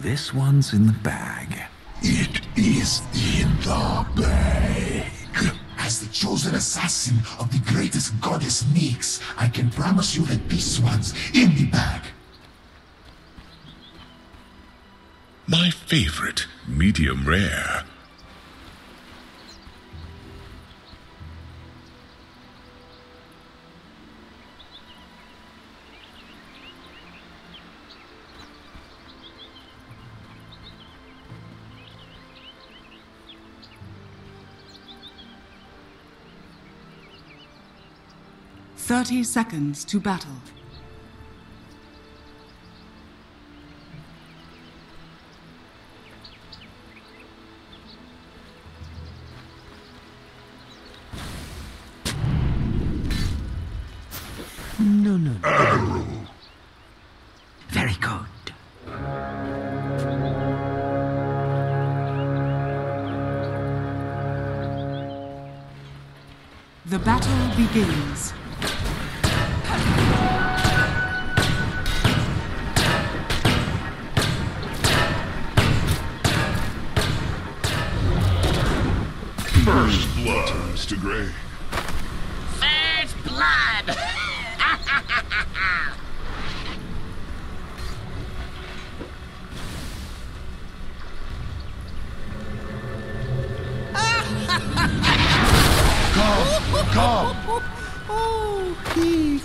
This one's in the bag. It is in the bag. As the chosen assassin of the greatest goddess Nyx, I can promise you that this one's in the bag. My favorite, medium rare. "30 seconds to battle." No. Arrow. Very good. The battle begins. First blood, Mr. Gray. First blood! Come! Oh, he...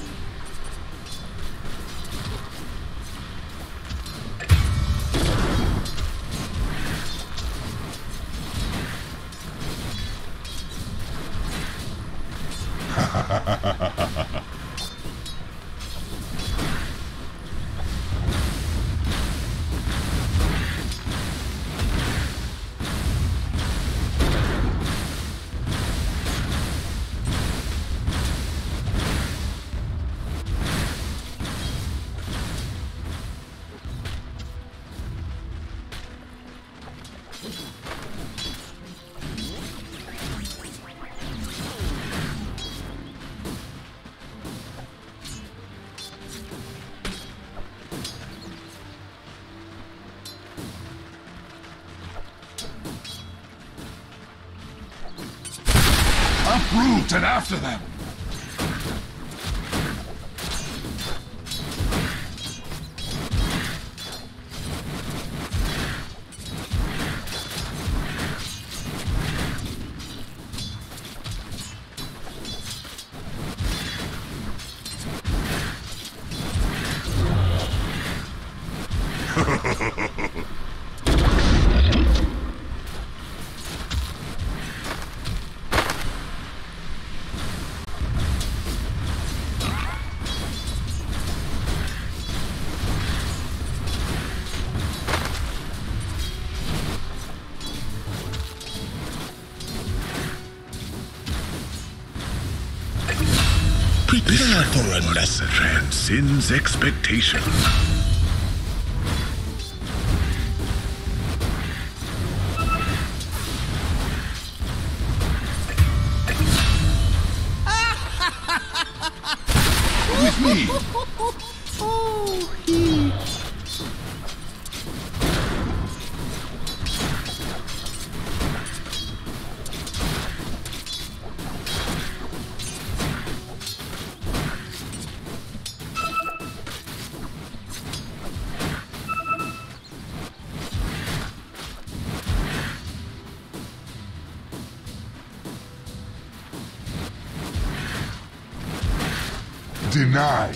Uproot and after them! Prepare for a lesson transcends expectation. With me! Oh, he... Denied.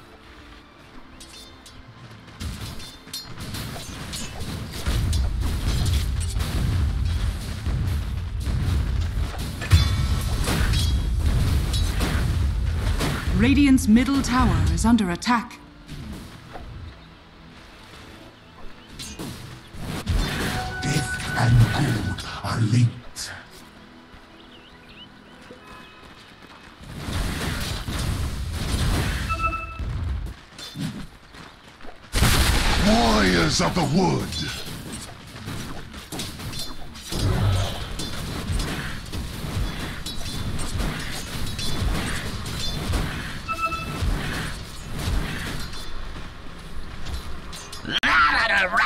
Radiant's middle tower is under attack. Death and good are linked. Warriors of the wood!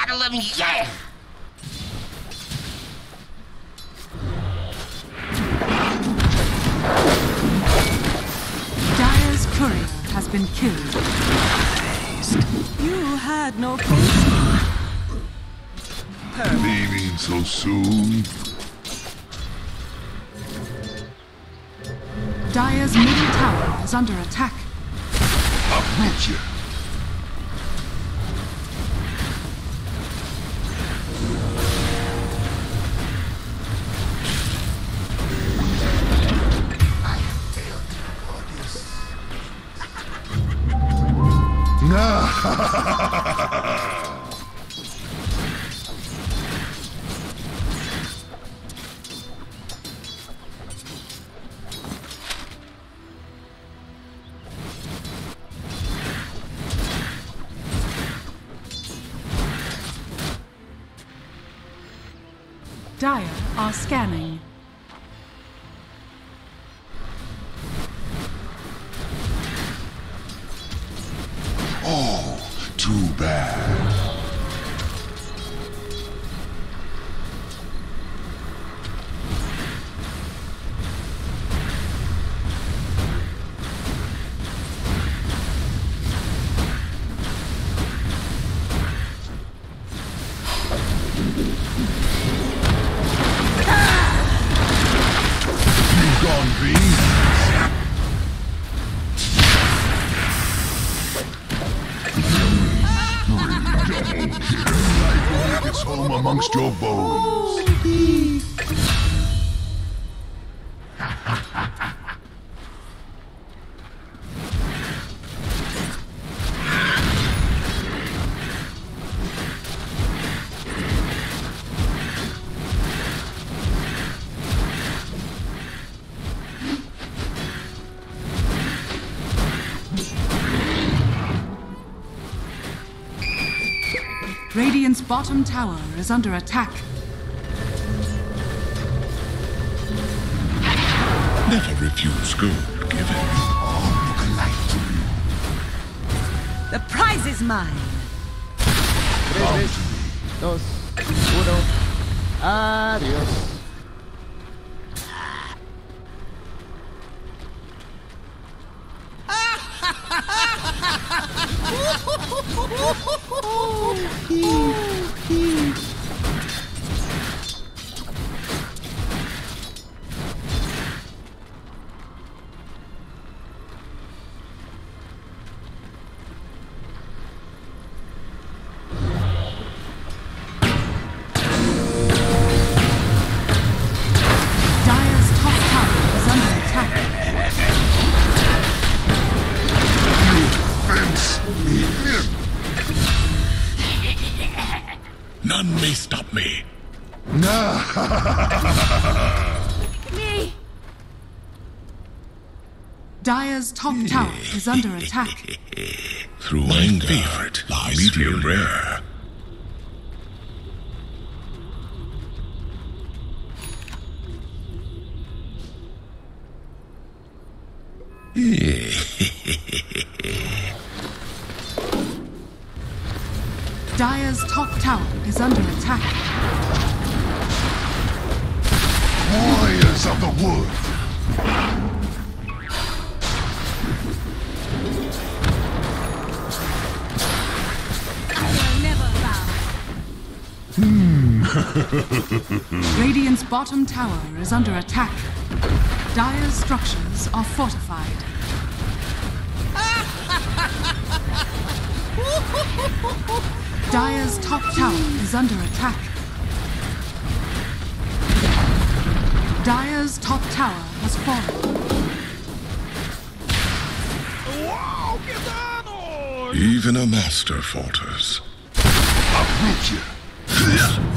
Battle of Yeah! Dire's courier has been killed. You had no place. Leaving so soon? Dire's middle tower is under attack. Uproot you! Dire are scanning. Oh, too bad. You gone beast? It's home amongst your bones. Radiant's bottom tower is under attack. Never refuse gold given. All look alike to you. The prize is mine. 3, 2, 1. Adiós. Dire's top tower is under attack. Fence me in. None may stop me. Me. Dire's top tower is under attack. Through my favorite lies medium rare. Dire's top tower is under attack. Warriors of the wood. I will never bow. Radiant's bottom tower is under attack. Dire's structures are fortified. Dire's top tower is under attack. Dire's top tower has fallen. Even a master falters. Uproot you.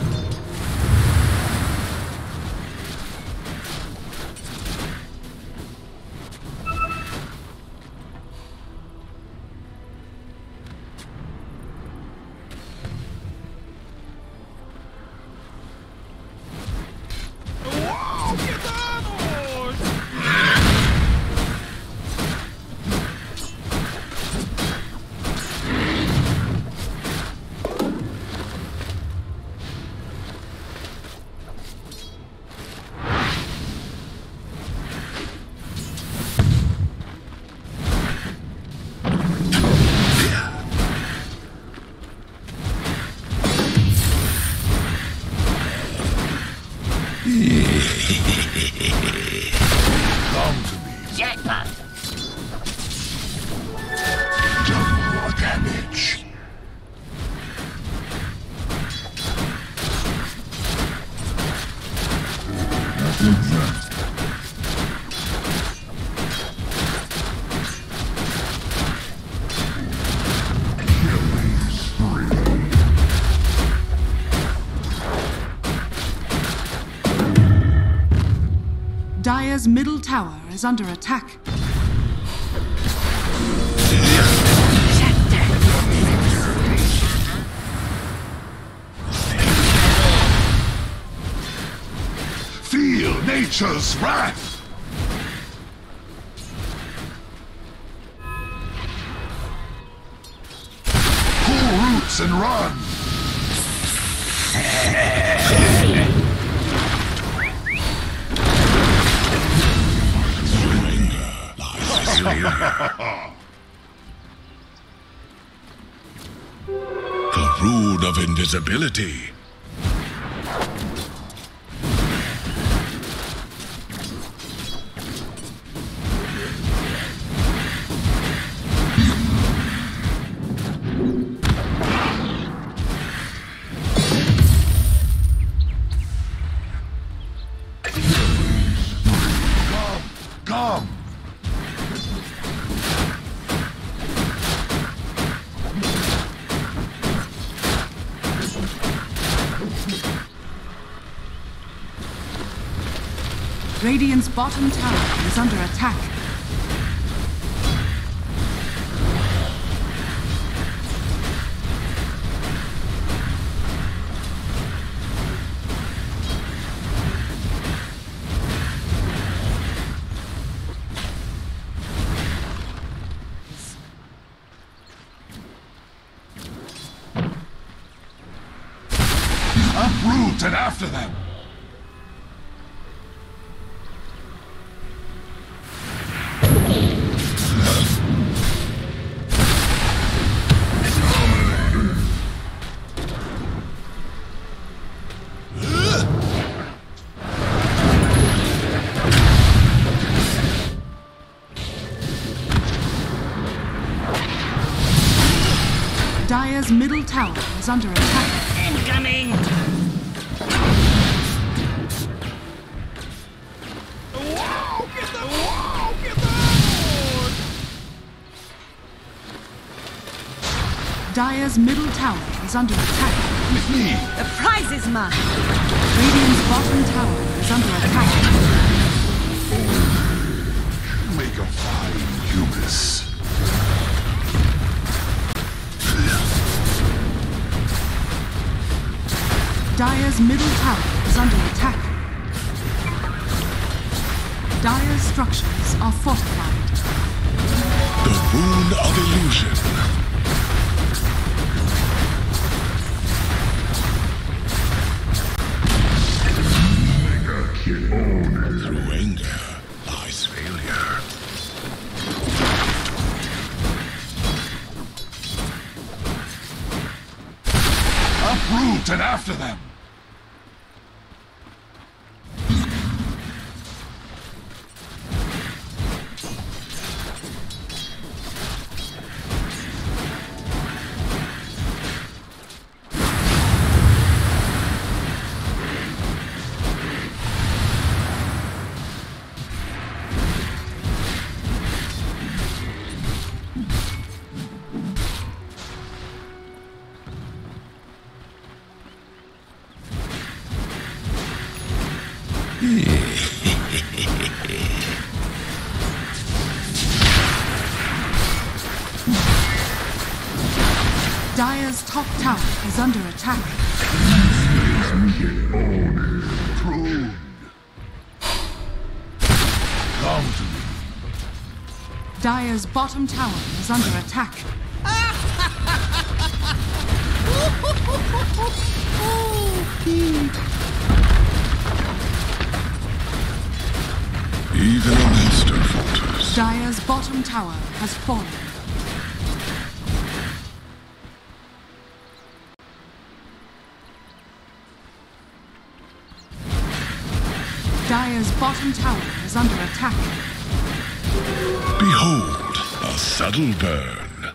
Dire's middle tower is under attack. Feel nature's wrath! Pull roots and run! The rune of invisibility. Come! Radiant's bottom tower is under attack. Uproot and after them! Dire's middle tower is under attack. Incoming! Dire's middle tower is under attack. With me! The prize is mine. Radiant's bottom tower is under attack. Make a fine humus. Dire's middle tower is under attack. Dire's structures are fortified. The rune of illusion. Through anger lies failure. Uproot and after them! Dire's top tower is under attack. Prune! Come to me. Dire's bottom tower is under attack. Even a master falters. Dire's bottom tower has fallen. Dire's bottom tower is under attack. Behold, a subtle burn.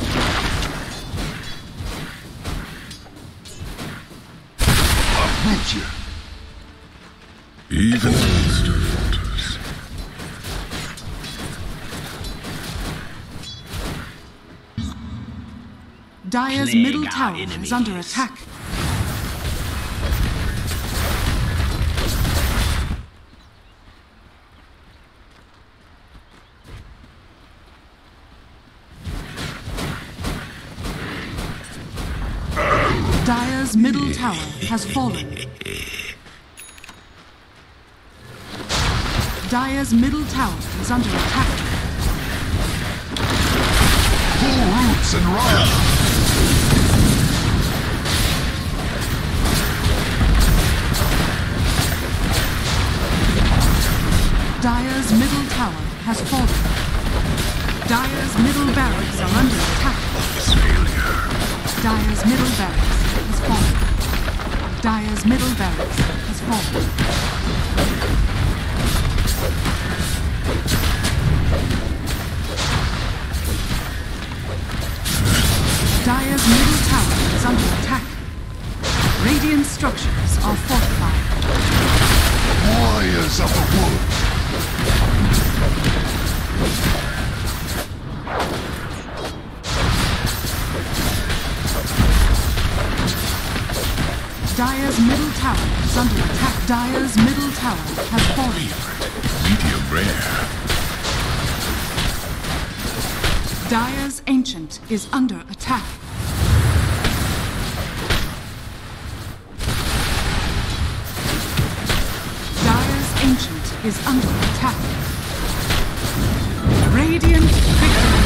Uproot you! Even a master falters. Dire's Plague middle our tower is under enemies. attack. Dire's middle tower has fallen. Dire's middle tower is under attack. Full roots and run! Dire's middle tower has fallen. Dire's middle barracks are under attack. Dire's middle barracks has fallen. Dire's middle barracks has fallen. Dire's middle tower is under attack. Radiant structures are fortified. Warriors of the wood! Dire's middle tower is under attack. Dire's middle tower has fallen. Medium rare. Dire's ancient is under attack. Dire's ancient is under attack. Radiant victory.